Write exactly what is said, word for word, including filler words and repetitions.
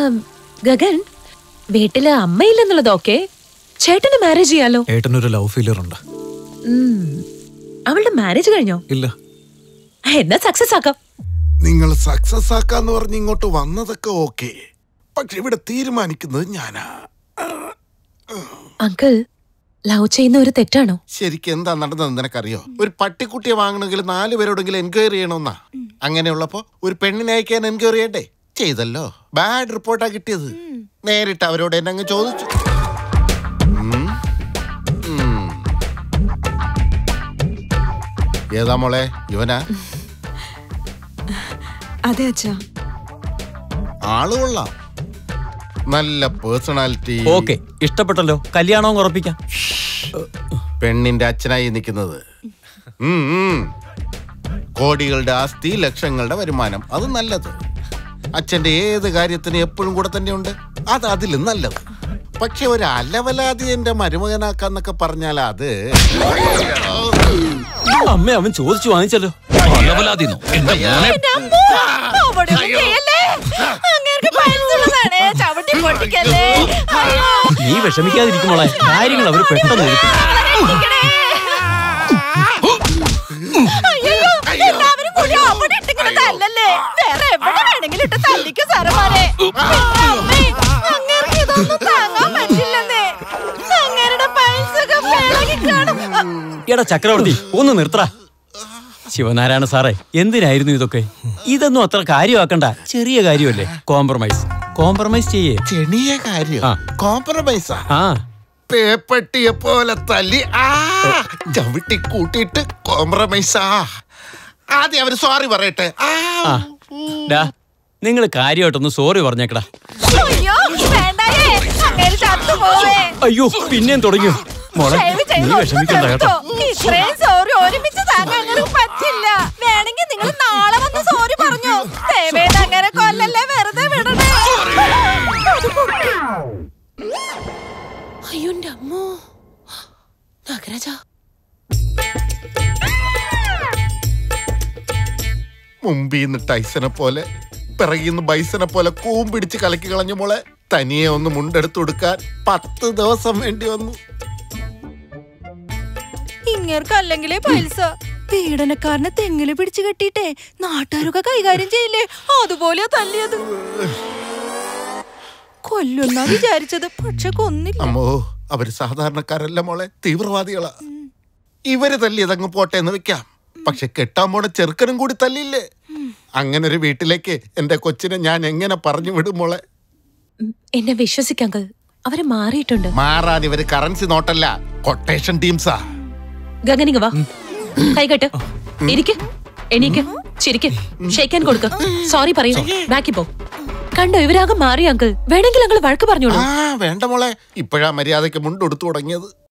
ഗഗൻ, വീട്ടില് അമ്മയില്ലെന്നുള്ളതൊക്കെ ചേട്ടന് മാരേജ് ചെയ്യാലോ. ഏട്ടനൊരു ലവ് ഫെയിലിയർ ഉണ്ട്. അവളുടെ മാരേജ് കഴിഞ്ഞോ? ഇല്ല. എന്നാ സക്സസ് ആക്കാം. നിങ്ങൾ സക്സസ് ആക്കാന്ന് പറഞ്ഞ് ഇങ്ങോട്ട് വന്നതൊക്കെ ഓക്കെ, പക്ഷെ ഇവിടെ തീരുമാനിക്കുന്നത് ഞാനാ. അങ്കിൾ, ലവ് ചെയ്യുന്ന ഒരു തെറ്റാണോ? ശരിക്കും എന്താ നടന്നത് നിനക്കറിയോ? ഒരു പട്ടിക്കുട്ടിയെ വാങ്ങണമെങ്കിൽ നാല് പേരോടെങ്കിലും എൻക്വയറി ചെയ്യണമെന്നാ. അങ്ങനെയുള്ളപ്പോ ഒരു പെണ്ണിനെ അയക്കാൻ എൻക്വയറി ചെയ്യണ്ടേ? ചെയ്തല്ലോ. ബാഡ് റിപ്പോർട്ടാ കിട്ടിയത്. നേരിട്ട് അവരോട് എന്നെ അങ്ങ് ചോദിച്ചു. ഏതാ മോളെ? ഇവനാ? അതെ അച്ഛാ. ആളുകൊള്ളാം, നല്ല പേഴ്സണാലിറ്റി. ഓക്കെ, ഇഷ്ടപ്പെട്ടല്ലോ. കല്യാണവും ഉറപ്പിക്കാം. പെണ്ണിന്റെ അച്ഛനായി നിൽക്കുന്നത്. കോടികളുടെ ആസ്തി, ലക്ഷങ്ങളുടെ വരുമാനം, അത് നല്ലത്. അച്ഛന്റെ ഏത് കാര്യത്തിന് എപ്പോഴും കൂടെ തന്നെയുണ്ട്, അത് അതിലും നല്ലത്. പക്ഷെ ഒരു അലവലാതി എന്റെ മരുമകനാക്കാന്നൊക്കെ പറഞ്ഞാൽ അത് അമ്മ അവൻ ചോദിച്ചു വാങ്ങിച്ചല്ലോ. നീ വിഷമിക്കാതിരിക്കുമ്പോളെ കാര്യങ്ങൾ അവര് പെട്ടെന്ന് എടുക്കും. എടാ ചക്രവർത്തി, ഒന്ന് നിർത്തറ. ശിവനാരായണ സാറേ, എന്തിനായിരുന്നു ഇതൊക്കെ? ഇതൊന്നും അത്ര കാര്യമാക്കണ്ട, ചെറിയ കാര്യമല്ലേ. കോംപ്രമൈസ് കോംപ്രമൈസ് ചെയ്യേ. ചെറിയ കാര്യം കോംപ്രമൈസാ? ആ, പേപ്പട്ടിയെ പോലെ തല്ലി ആ ചവിട്ടി കൂട്ടിയിട്ട് കോംപ്രമൈസാ? ആദ്യം അവര് സോറി പറയട്ടെ. നിങ്ങൾ കാര്യമായിട്ടൊന്ന് സോറി പറഞ്ഞേക്കടാ. അയ്യോ, പിന്നെയും തുടങ്ങിയോ മോളെ? നീ വിഷമിക്കണ്ട കേട്ടോ. ഇത്രയും സോറി ഒരുമിച്ച് താങ്ങാൻ പറ്റില്ല. വേണമെങ്കിൽ നിങ്ങൾ നാളെ വന്ന് സോറി പറഞ്ഞു. അങ്ങനെ കൊല്ലല്ലേ, വെറുതെ വിടണേ. അയ്യോ അമ്മോ, നാഗരാജ. മുമ്പിന്ന് ടൈസനെ പോലെ പിറകിന്ന് ബൈസനെ പോലെ കൂമ്പിടിച്ച് കലക്കി കളഞ്ഞ മോളെ തനിയെ ഒന്ന് മുണ്ടെടുത്തു കൊടുക്കാൻ പത്ത് ദിവസം വേണ്ടി വന്നു. ഇങ്ങേർക്കല്ലെങ്കിലേ പൈസ. പീഡനക്കാരനെ തെങ്ങില് പിടിച്ചു കെട്ടിട്ടെ നാട്ടുകാരൊക്കെ കൈകാര്യം ചെയ്യില്ലേ, അതുപോലെയാ തല്ലിയത്. കൊല്ലുന്നാ വിചാരിച്ചത്, പക്ഷെ കൊന്നില്ല. അമ്മോ, അവര് സാധാരണക്കാരല്ല മോളെ, തീവ്രവാദികളാ. ഇവര് തല്ലിയതങ്ങ് പോട്ടെ എന്ന് വെക്കാം, പക്ഷെ കെട്ടാൻ പോണ ചെറുക്കനും കൂടി തല്ലിയില്ലേ? അങ്ങനെ ഒരു വീട്ടിലേക്ക് എന്റെ കൊച്ചിനെ ഞാൻ എങ്ങനെ പറഞ്ഞു വിടും മോളെ? എന്നെ വിശ്വസിക്കാങ്കൾ, അവര് മാറിയിട്ടുണ്ട്. മാറാൻ ഇവര് കറൻസി നോട്ടല്ല, കൊട്ടേഷൻ ടീംസാ. ഗഗനിങ് വാ, കൈകെട്ട്, ഇരിക്ക്, എണീക്ക്, ചിരിക്ക്, ഷേക്കാൻ കൊടുക്ക, സോറി പറയൂ, ബാക്കി പോ. കണ്ടോ, ഇവരാകെ മാറി അങ്കിൾ. വേണമെങ്കിൽ അങ്കിൾ വഴക്ക് പറഞ്ഞോളൂ. വേണ്ട മോളെ, ഇപ്പോഴാ മര്യാദക്ക് മുണ്ടെടുത്തു തുടങ്ങിയത്.